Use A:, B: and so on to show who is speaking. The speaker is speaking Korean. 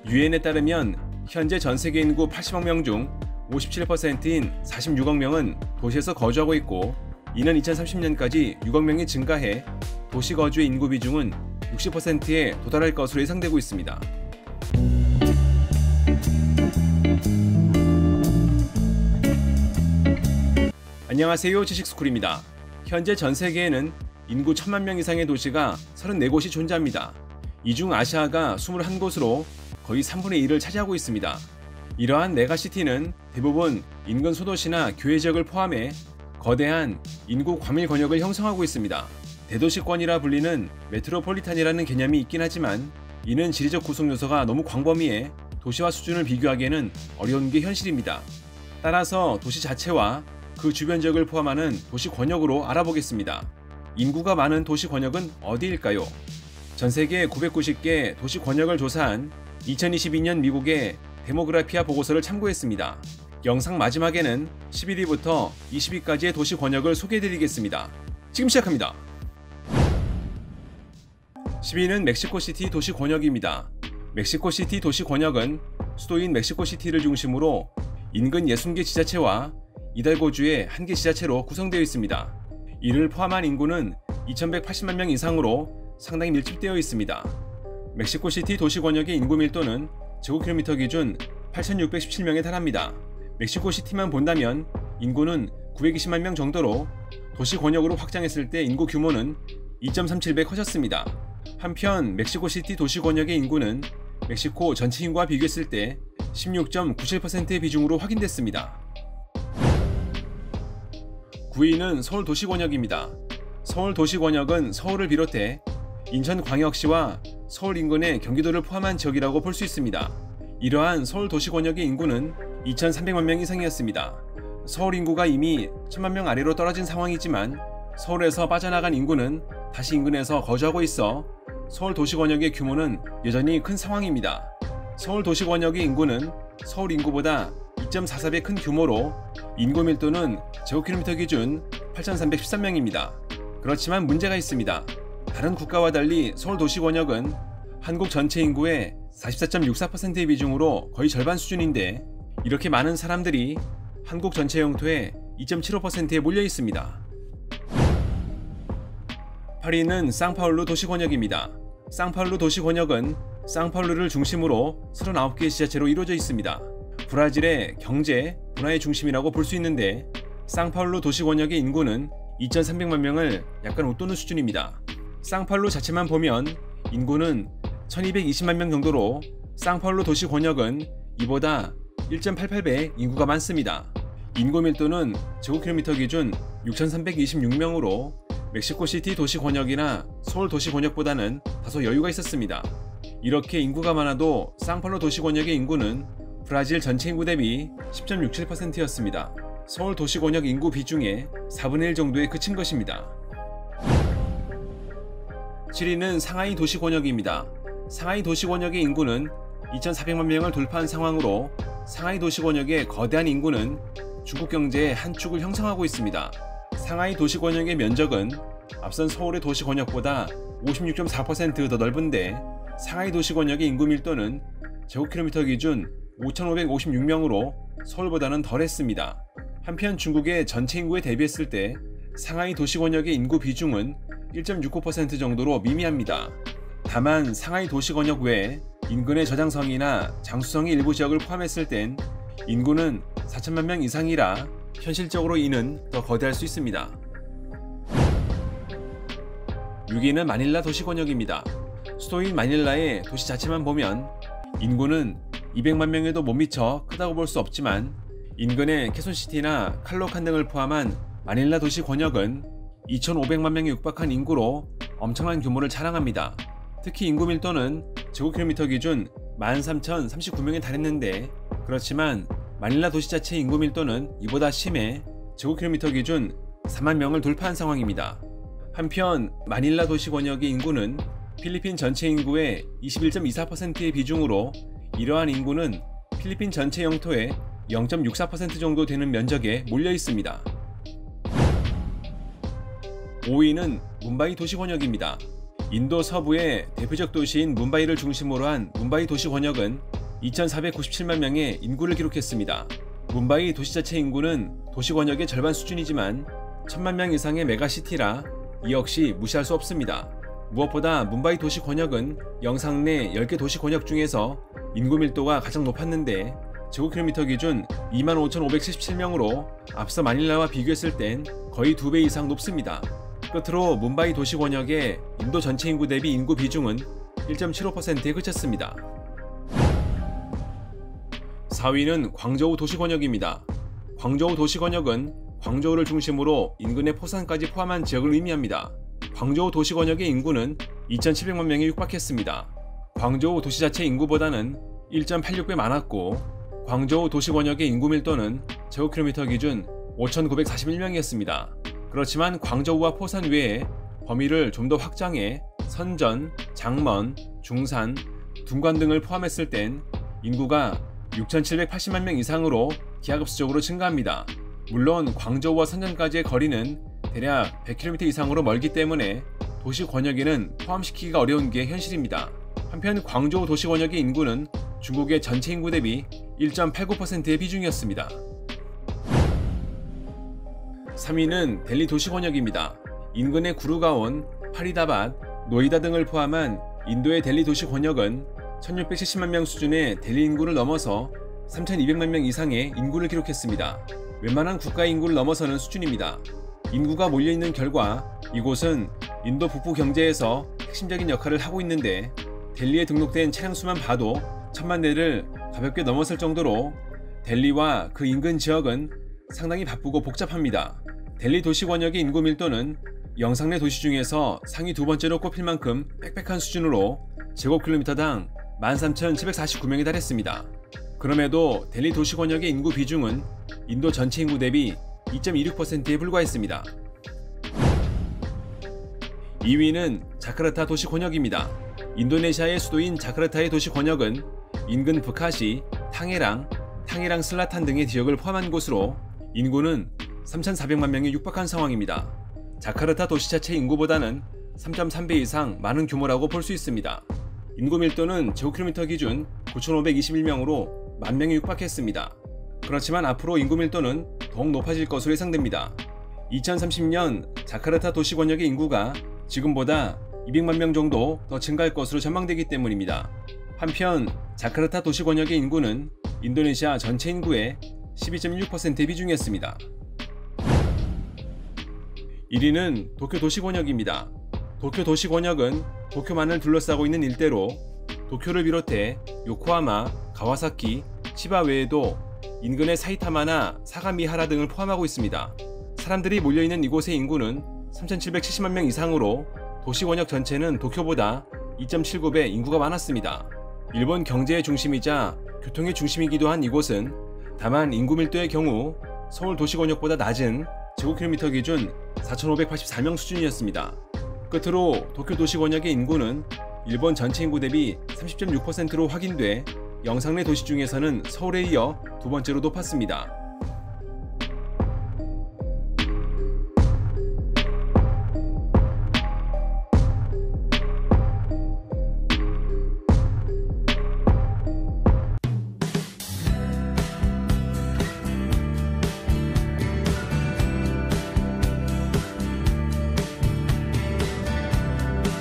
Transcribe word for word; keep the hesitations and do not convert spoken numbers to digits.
A: 유엔에 따르면 현재 전 세계 인구 팔십억 명 중 오십칠 퍼센트인 사십육억 명은 도시에서 거주하고 있고, 이는 이천삼십 년까지 육억 명이 증가해 도시 거주의 인구 비중은 육십 퍼센트에 도달할 것으로 예상되고 있습니다. 안녕하세요, 지식스쿨입니다. 현재 전 세계에는 인구 천만 명 이상의 도시가 서른네 곳이 존재합니다. 이 중 아시아가 이십일 곳으로 거의 삼분의 일을 차지하고 있습니다. 이러한 메가시티는 대부분 인근 소도시나 교외 지역을 포함해 거대한 인구 과밀 권역을 형성하고 있습니다. 대도시권이라 불리는 메트로폴리탄이라는 개념이 있긴 하지만 이는 지리적 구성 요소가 너무 광범위해 도시와 수준을 비교하기에는 어려운 게 현실입니다. 따라서 도시 자체와 그 주변 지역을 포함하는 도시 권역으로 알아보겠습니다. 인구가 많은 도시 권역은 어디일까요? 전 세계 구백구십 개 도시 권역을 조사한 이천이십이 년 미국의 데모그라피아 보고서를 참고했습니다. 영상 마지막에는 십일 위부터 이십 위까지의 도시 권역을 소개해드리겠습니다. 지금 시작합니다. 십 위는 멕시코시티 도시 권역입니다. 멕시코시티 도시 권역은 수도인 멕시코시티를 중심으로 인근 육십 개 지자체와 이달고주의 한 개 지자체로 구성되어 있습니다. 이를 포함한 인구는 이천백팔십만 명 이상으로 상당히 밀집되어 있습니다. 멕시코시티 도시 권역의 인구 밀도는 제곱킬로미터 기준 팔천육백십칠 명에 달합니다. 멕시코시티만 본다면 인구는 구백이십만 명 정도로 도시 권역으로 확장했을 때 인구 규모는 이 점 삼칠 배 커졌습니다. 한편 멕시코시티 도시 권역의 인구는 멕시코 전체 인구와 비교했을 때 십육 점 구칠 퍼센트의 비중으로 확인됐습니다. 구 위는 서울 도시 권역입니다. 서울 도시 권역은 서울을 비롯해 인천광역시와 서울 인근의 경기도를 포함한 지역이라고 볼 수 있습니다. 이러한 서울 도시 권역의 인구는 이천삼백만 명 이상이었습니다. 서울 인구가 이미 천만 명 아래로 떨어진 상황이지만 서울에서 빠져나간 인구는 다시 인근에서 거주하고 있어 서울 도시 권역의 규모는 여전히 큰 상황입니다. 서울 도시 권역의 인구는 서울 인구보다 이 점 사사 배 큰 규모로 인구 밀도는 제곱킬로미터 기준 팔천삼백십삼 명입니다. 그렇지만 문제가 있습니다. 다른 국가와 달리 서울 도시 권역은 한국 전체 인구의 사십사 점 육사 퍼센트의 비중으로 거의 절반 수준인데, 이렇게 많은 사람들이 한국 전체 영토의 이 점 칠오 퍼센트에 몰려 있습니다. 팔 위는 상파울루 도시 권역입니다. 상파울루 도시 권역은 상파울루를 중심으로 서른아홉 개 지자체로 이루어져 있습니다. 브라질의 경제, 문화의 중심이라고 볼 수 있는데, 상파울루 도시 권역의 인구는 이천삼백만 명을 약간 웃도는 수준입니다. 상파울루 자체만 보면 인구는 천이백이십만 명 정도로 상파울루 도시 권역은 이보다 일 점 팔팔 배 인구가 많습니다. 인구 밀도는 제곱킬로미터 기준 육천삼백이십육 명으로 멕시코시티 도시 권역이나 서울 도시 권역보다는 다소 여유가 있었습니다. 이렇게 인구가 많아도 상파울루 도시 권역의 인구는 브라질 전체 인구 대비 십 점 육칠 퍼센트였습니다. 서울 도시 권역 인구 비중의 사분의 일 정도에 그친 것입니다. 칠 위는 상하이 도시 권역입니다. 상하이 도시 권역의 인구는 이천사백만 명을 돌파한 상황으로 상하이 도시 권역의 거대한 인구는 중국 경제의 한 축을 형성하고 있습니다. 상하이 도시 권역의 면적은 앞선 서울의 도시 권역보다 오십육 점 사 퍼센트 더 넓은데, 상하이 도시 권역의 인구 밀도는 제곱킬로미터 기준 오천오백오십육 명으로 서울보다는 덜했습니다. 한편 중국의 전체 인구에 대비했을 때 상하이 도시 권역의 인구 비중은 일 점 육오 퍼센트 정도로 미미합니다. 다만 상하이 도시 권역 외에 인근의 저장성이나 장수성의 일부 지역을 포함했을 땐 인구는 사천만 명 이상이라 현실적으로 이는 더 거대할 수 있습니다. 육 위는 마닐라 도시 권역입니다. 수도인 마닐라의 도시 자체만 보면 인구는 이백만 명에도 못 미쳐 크다고 볼 수 없지만, 인근의 케손시티나 칼로칸 등을 포함한 마닐라 도시 권역은 이천오백만 명에 육박한 인구로 엄청난 규모를 자랑합니다. 특히 인구 밀도는 제곱킬로미터 기준 만 삼천삼십구 명에 달했는데, 그렇지만 마닐라 도시 자체의 인구 밀도는 이보다 심해 제곱킬로미터 기준 사만 명을 돌파한 상황입니다. 한편 마닐라 도시 권역의 인구는 필리핀 전체 인구의 이십일 점 이사 퍼센트의 비중으로, 이러한 인구는 필리핀 전체 영토의 영 점 육사 퍼센트 정도 되는 면적에 몰려 있습니다. 오 위는 뭄바이 도시 권역입니다. 인도 서부의 대표적 도시인 뭄바이를 중심으로 한 뭄바이 도시 권역은 이천사백구십칠만 명의 인구를 기록했습니다. 뭄바이 도시 자체 인구는 도시 권역의 절반 수준이지만 천만 명 이상의 메가시티라 이 역시 무시할 수 없습니다. 무엇보다 뭄바이 도시 권역은 영상 내 열 개 도시 권역 중에서 인구 밀도가 가장 높았는데 제곱킬로미터 기준 이만 오천오백칠십칠 명으로 앞서 마닐라와 비교했을 땐 거의 두 배 이상 높습니다. 끝으로 뭄바이 도시 권역의 인도 전체 인구 대비 인구 비중은 일 점 칠오 퍼센트에 그쳤습니다. 사 위는 광저우 도시 권역입니다. 광저우 도시 권역은 광저우를 중심으로 인근의 포산까지 포함한 지역을 의미합니다. 광저우 도시 권역의 인구는 이천칠백만 명에 육박했습니다. 광저우 도시 자체 인구보다는 일 점 팔육 배 많았고 광저우 도시 권역의 인구 밀도는 제곱킬로미터 기준 오천구백사십일 명이었습니다. 그렇지만 광저우와 포산 외에 범위를 좀 더 확장해 선전, 장먼, 중산, 둥관 등을 포함했을 땐 인구가 육천칠백팔십만 명 이상으로 기하급수적으로 증가합니다. 물론 광저우와 선전까지의 거리는 대략 백 킬로미터 이상으로 멀기 때문에 도시 권역에는 포함시키기가 어려운 게 현실입니다. 한편 광저우 도시 권역의 인구는 중국의 전체 인구 대비 일 점 팔구 퍼센트의 비중이었습니다. 삼 위는 델리 도시 권역입니다. 인근의 구르가온, 파리다밭, 노이다 등을 포함한 인도의 델리 도시 권역은 천육백칠십만 명 수준의 델리 인구를 넘어서 삼천이백만 명 이상의 인구를 기록했습니다. 웬만한 국가의 인구를 넘어서는 수준입니다. 인구가 몰려있는 결과 이곳은 인도 북부 경제에서 핵심적인 역할을 하고 있는데 델리에 등록된 차량 수만 봐도 천만 대를 가볍게 넘어설 정도로 델리와 그 인근 지역은 상당히 바쁘고 복잡합니다. 델리 도시 권역의 인구 밀도는 영상 내 도시 중에서 상위 두 번째로 꼽힐 만큼 빽빽한 수준으로 제곱킬로미터당 만 삼천칠백사십구 명에 달했습니다. 그럼에도 델리 도시 권역의 인구 비중은 인도 전체 인구 대비 이 점 이육 퍼센트에 불과했습니다. 이 위는 자카르타 도시 권역입니다. 인도네시아의 수도인 자카르타의 도시 권역은 인근 부카시, 탕헤랑, 탕헤랑 슬라탄 등의 지역을 포함한 곳으로 인구는 삼천사백만 명에 육박한 상황입니다. 자카르타 도시 자체 인구보다는 삼 점 삼 배 이상 많은 규모라고 볼 수 있습니다. 인구 밀도는 제곱킬로미터 기준 구천오백이십일 명으로 만 명에 육박했습니다. 그렇지만 앞으로 인구 밀도는 더욱 높아질 것으로 예상됩니다. 이천삼십 년 자카르타 도시 권역의 인구가 지금보다 이백만 명 정도 더 증가할 것으로 전망되기 때문입니다. 한편 자카르타 도시 권역의 인구는 인도네시아 전체 인구의 십이 점 육 퍼센트의 비중이었습니다. 일 위는 도쿄 도시 권역입니다. 도쿄 도시 권역은 도쿄만을 둘러싸고 있는 일대로 도쿄를 비롯해 요코하마, 가와사키, 치바 외에도 인근의 사이타마나 사가미하라 등을 포함하고 있습니다. 사람들이 몰려있는 이곳의 인구는 삼천칠백칠십만 명 이상으로 도시 권역 전체는 도쿄보다 이 점 칠구 배 인구가 많았습니다. 일본 경제의 중심이자 교통의 중심이기도 한 이곳은 다만 인구 밀도의 경우 서울 도시 권역보다 낮은 제곱킬로미터 기준 사천오백팔십사 명 수준이었습니다. 끝으로 도쿄 도시 권역의 인구는 일본 전체 인구 대비 삼십 점 육 퍼센트로 확인돼 영상 내 도시 중에서는 서울에 이어 두 번째로 높았습니다.